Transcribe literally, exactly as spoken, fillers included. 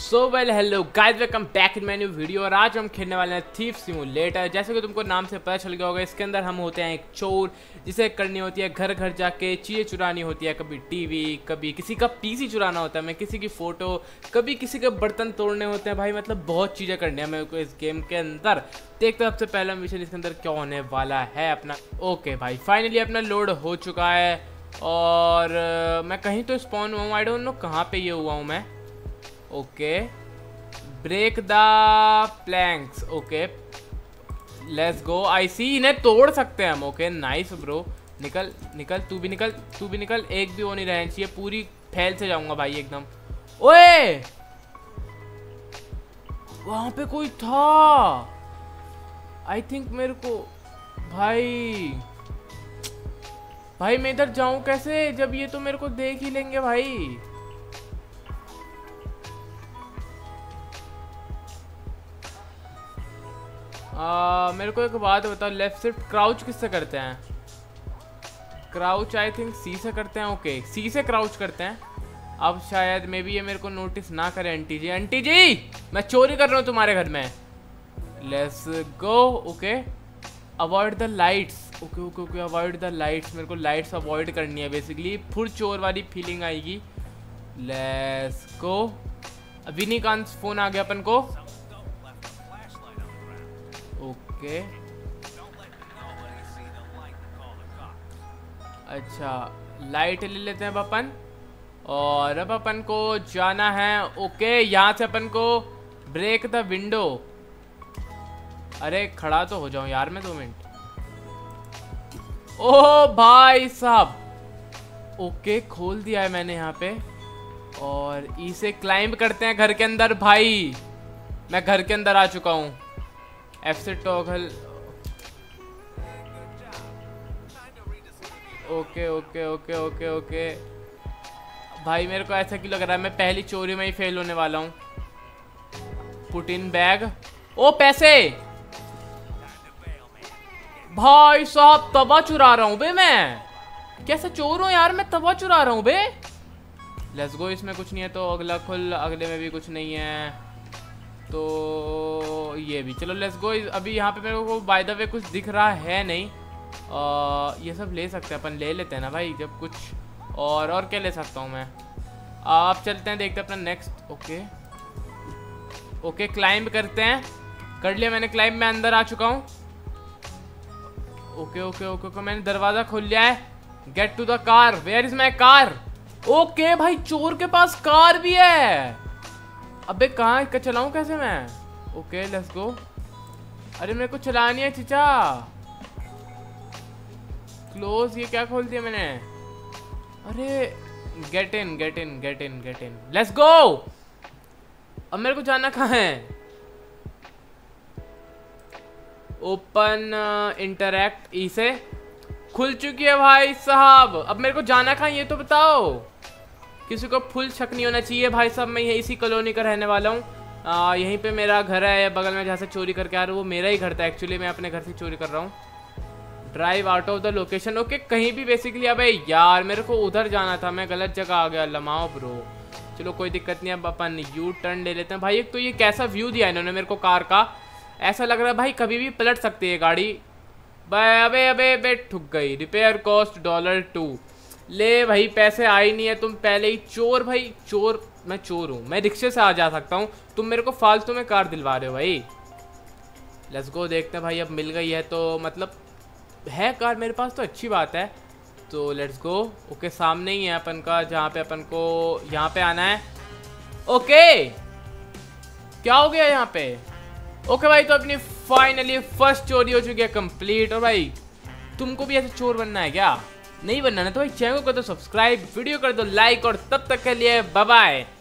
So well hello guys, welcome back in my new video. और आज हम खेलने वाले हैं थीफ सिमुलेटर। जैसे कि तुमको नाम से पता चल गया होगा, इसके अंदर हम होते हैं एक चोर, जिसे करनी होती है घर घर जाके चीज़ें चुरानी होती है। कभी टीवी, कभी किसी का पीसी चुराना होता है, मैं किसी की फ़ोटो, कभी किसी के बर्तन तोड़ने होते हैं। भाई मतलब बहुत चीज़ें करनी है मेरे को इस गेम के अंदर। देखते हैं सबसे पहला मिशन इसके अंदर क्या होने वाला है अपना। ओके भाई, फाइनली अपना लोड हो चुका है और uh, मैं कहीं तो स्पॉन हुआ हूँ। आई डोंट नो कहाँ पे ये हुआ हूँ मैं। Okay, break the planks. Okay let's go. I see, इन्हें तोड़ सकते हैं हम। ओके नाइस ब्रो, निकल निकल, तू भी निकल, तू भी निकल। एक भी वो नहीं रहना चाहिए, पूरी फैल से जाऊंगा भाई एकदम। ओए वहां पे कोई था। आई थिंक मेरे को भाई भाई मैं इधर जाऊं कैसे जब ये तो मेरे को देख ही लेंगे भाई। आ, मेरे को एक बात बताओ, लेफ्ट शिफ्ट क्राउच किससे करते हैं? क्राउच आई थिंक सी से करते हैं। ओके सी से क्राउच करते हैं। अब शायद मे बी ये मेरे को नोटिस ना करे। आंटी जी, आंटी जी मैं चोरी कर रहा हूँ तुम्हारे घर में। Let's go. Okay avoid the lights. Okay okay okay avoid the lights. मेरे को लाइट्स अवॉइड करनी है बेसिकली, फुल चोर वाली फीलिंग आएगी। Let's go. विनी का फोन आ गया अपन को। ओके अच्छा, लाइट ले लेते हैं अपन और अब अपन को जाना है। ओके यहाँ से अपन को ब्रेक द विंडो। अरे खड़ा तो हो जाऊं यार मैं दो मिनट। ओह भाई साहब। ओके खोल दिया है मैंने यहाँ पे और इसे क्लाइंब करते हैं घर के अंदर। भाई मैं घर के अंदर आ चुका हूँ। एफ से toggle. Okay okay okay okay okay भाई मेरे को ऐसा क्यों लग रहा है मैं पहली चोरी में ही फेल होने वाला हूँ। Put in bag. ओ पैसे। भाई साहब तवा चुरा रहा हूँ बे मैं। कैसा चोर हूँ यार मैं, तवा चुरा रहा हूँ बे। Let's go. इसमें कुछ नहीं है तो अगला खुल, अगले में भी कुछ नहीं है तो ये भी चलो लेट्स गो। अभी यहाँ पे मेरे को बाय द वे कुछ दिख रहा है नहीं। आ, ये सब ले सकते हैं अपन, ले लेते हैं ना भाई जब कुछ। और और क्या ले सकता हूँ मैं? आप चलते हैं देखते हैं अपना नेक्स्ट। ओके ओके क्लाइंब करते हैं। कर लिया मैंने क्लाइंब, मैं अंदर आ चुका हूँ। ओके ओके ओके ओके मैंने दरवाजा खोल लिया है। Get to the car. Where is my car? Okay भाई चोर के पास कार भी है। अबे कहाँ का चलाऊं कैसे मैं? Okay let's go. अरे मेरे को चलानी है चीचा। क्लोज, ये क्या खोल दिया मैंने? अरे get in get in get in get in let's go. अब मेरे को जाना कहाँ है? ओपन इंटरैक्ट ई से खुल चुकी है भाई साहब। अब मेरे को जाना कहाँ ये तो बताओ। किसी को फुल शक नहीं होना चाहिए भाई साहब, मैं यही इसी कॉलोनी का रहने वाला हूँ। यहीं पे मेरा घर है बगल में, जहाँ से चोरी करके आ रहा हूँ वो मेरा ही घर था एक्चुअली। मैं अपने घर से चोरी कर रहा हूँ। Drive out of the location. Okay कहीं भी बेसिकली। अबे यार मेरे को उधर जाना था, मैं गलत जगह आ गया। लमाओ ब्रो, चलो कोई दिक्कत नहीं। अब अपन यू टर्न ले लेते हैं भाई। एक तो ये कैसा व्यू दिया इन्होंने मेरे को कार का, ऐसा लग रहा है भाई कभी भी पलट सकती है गाड़ी। भाई अबे अबे अबे ठुक गई। Repair cost dollar two. ले भाई पैसे आए नहीं है, तुम पहले ही चोर। भाई चोर, मैं चोर हूँ, मैं रिक्शे से आ जा सकता हूँ, तुम मेरे को फालतू में कार दिलवा रहे हो भाई। लेट्स गो देखते हैं भाई। अब मिल गई है तो मतलब है कार मेरे पास तो अच्छी बात है। तो लेट्स गो। ओके सामने ही है अपन का, जहाँ पे अपन को यहाँ पे आना है। ओके क्या हो गया यहाँ पे? ओके भाई तो अपनी फाइनली फर्स्ट चोरी हो चुकी है कंप्लीट। और भाई तुमको भी ऐसे चोर बनना है क्या? नहीं बनना ना तो भाई चैनल को कर दो सब्सक्राइब, वीडियो कर दो लाइक और तब तक के लिए बाय बाय।